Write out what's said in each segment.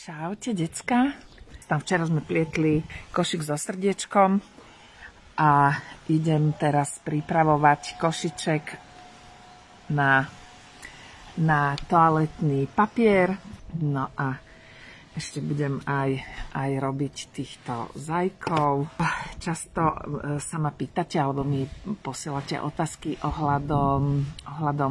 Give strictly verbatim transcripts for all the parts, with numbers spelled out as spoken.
Čaute, decka. Tam včera sme plietli košík so srdiečkom a idem teraz pripravovať košiček na, na toaletný papier. No a ešte budem aj, aj robiť týchto zajkov. Často sa ma pýtate, alebo mi posielate otázky ohľadom, ohľadom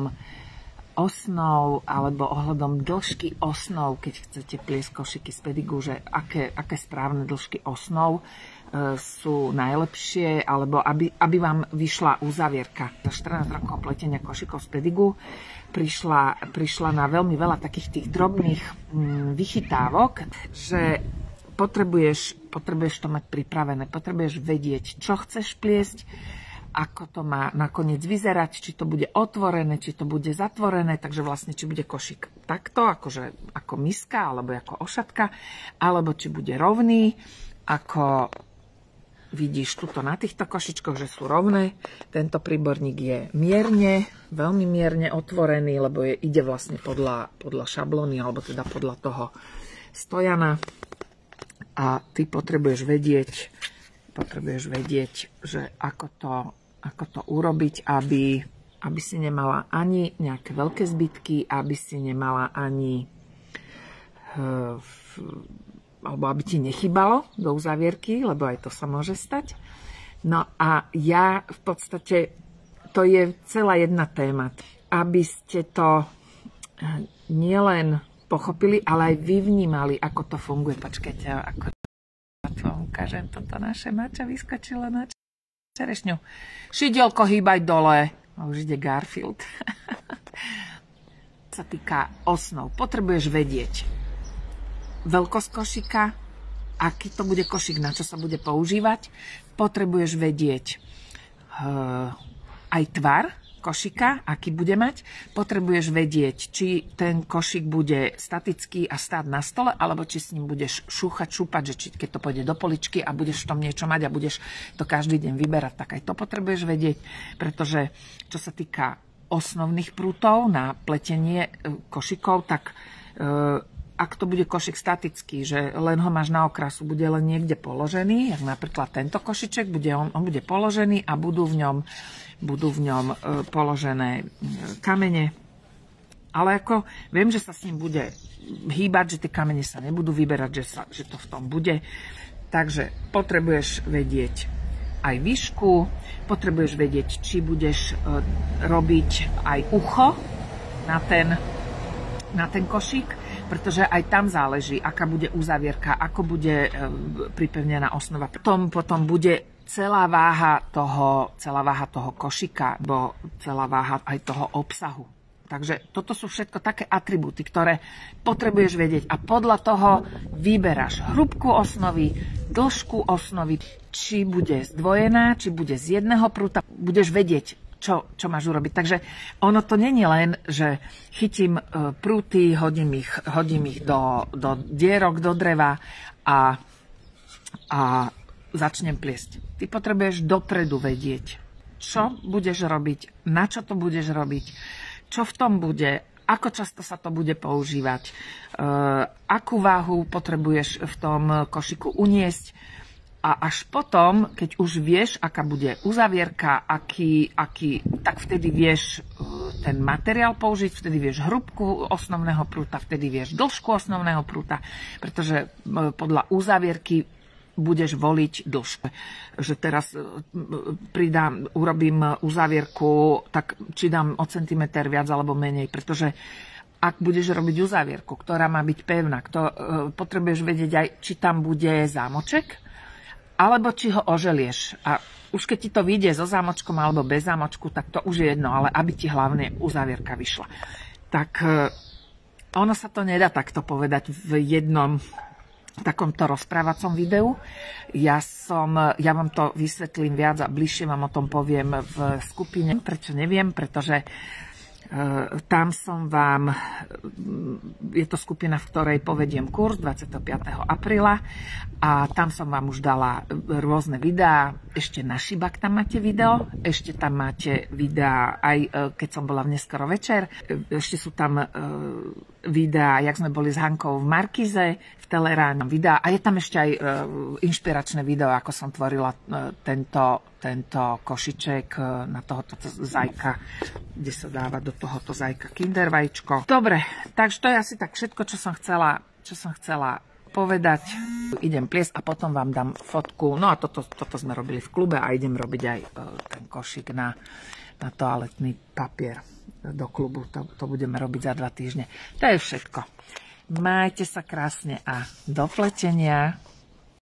osnov alebo ohľadom dĺžky osnov, keď chcete pliesť košiky z pedigu, že aké, aké správne dĺžky osnov e, sú najlepšie, alebo aby, aby vám vyšla uzavierka. Za štrnásť rokov pletenia košikov z pedigu prišla, prišla na veľmi veľa takých tých drobných mm, vychytávok, že potrebuješ, potrebuješ to mať pripravené, potrebuješ vedieť, čo chceš pliesť, ako to má nakoniec vyzerať, či to bude otvorené, či to bude zatvorené, takže vlastne či bude košík takto, akože ako miska, alebo ako ošatka, alebo či bude rovný, ako vidíš tuto na týchto košičkoch, že sú rovné. Tento príborník je mierne, veľmi mierne otvorený, lebo je, ide vlastne podľa, podľa šablóny, alebo teda podľa toho stojana. A ty potrebuješ vedieť, potrebuješ vedieť, že ako to, ako to urobiť, aby, aby si nemala ani nejaké veľké zbytky, aby si nemala ani uh, alebo aby ti nechybalo do uzavierky, lebo aj to sa môže stať. No a ja v podstate, to je celá jedna téma, aby ste to nielen pochopili, ale aj vyvnímali, ako to funguje. Počkajte, ako vám ukážem, toto naše mača vyskočilo na čerešňu. Šidielko, hýbaj dole. A už ide Garfield. Čo sa týka osnov, potrebuješ vedieť veľkosť košíka, aký to bude košík, na čo sa bude používať. Potrebuješ vedieť uh, aj tvar košíka, aký bude mať. Potrebuješ vedieť, či ten košík bude statický a stáť na stole, alebo či s ním budeš šúchať, šúpať, že či, keď to pôjde do poličky a budeš v tom niečo mať a budeš to každý deň vyberať, tak aj to potrebuješ vedieť, pretože čo sa týka osnovných prútov na pletenie košíkov, tak e, ak to bude košík statický, že len ho máš na okrasu, bude len niekde položený, jak napríklad tento košiček, bude, on, on bude položený a budú v ňom, budú v ňom e, položené kamene. Ale ako viem, že sa s ním bude hýbať, že tie kamene sa nebudú vyberať, že, sa, že to v tom bude. Takže potrebuješ vedieť aj výšku, potrebuješ vedieť, či budeš e, robiť aj ucho na ten, na ten košík, pretože aj tam záleží, aká bude uzavierka, ako bude e, pripevnená osnova. Potom, potom bude celá váha toho, celá váha toho košíka, bo celá váha aj toho obsahu. Takže toto sú všetko také atribúty, ktoré potrebuješ vedieť a podľa toho vyberáš hrúbku osnovy, dĺžku osnovy, či bude zdvojená, či bude z jedného prúta, budeš vedieť, Čo, čo máš urobiť. Takže ono to není len, že chytím prúty, hodím ich, hodím ich do, do dierok, do dreva a, a začnem pliesť. Ty potrebuješ dopredu vedieť, čo budeš robiť, na čo to budeš robiť, čo v tom bude, ako často sa to bude používať, akú váhu potrebuješ v tom košiku uniesť. A až potom, keď už vieš, aká bude uzavierka, aký, aký, tak vtedy vieš ten materiál použiť, vtedy vieš hrúbku osnovného prúta, vtedy vieš dĺžku osnovného prúta, pretože podľa uzavierky budeš voliť dĺžku. Že teraz pridám, urobím uzavierku, tak či dám o centimeter viac alebo menej, pretože ak budeš robiť uzavierku, ktorá má byť pevná, kto, potrebuješ vedieť aj, či tam bude zámoček, alebo či ho oželieš. A už keď ti to vyjde so zámočkom alebo bez zámočku, tak to už je jedno, ale aby ti hlavne uzavierka vyšla. Tak ono sa to nedá takto povedať v jednom takomto rozprávacom videu. Ja, som, ja vám to vysvetlím viac a bližšie vám o tom poviem v skupine. Prečo neviem? Pretože tam som vám, je to skupina, v ktorej povediem kurz dvadsiateho piateho apríla a tam som vám už dala rôzne videá, ešte na šibak tam máte video, ešte tam máte videá aj keď som bola v neskoro večer, ešte sú tam videá, jak sme boli s Hankou v Markize, v Teleráne videa. A je tam ešte aj uh, inšpiračné video, ako som tvorila uh, tento, tento košiček uh, na tohoto zajka, kde sa dáva do tohoto zajka kinder vajíčko. Dobre, takže to je asi tak všetko, čo som chcela, čo som chcela povedať. Idem pliesť a potom vám dám fotku. No a toto, toto sme robili v klube a idem robiť aj uh, ten košík na, na toaletný papier do klubu. To, to budeme robiť za dva týždne. To je všetko. Majte sa krásne a do pletenia.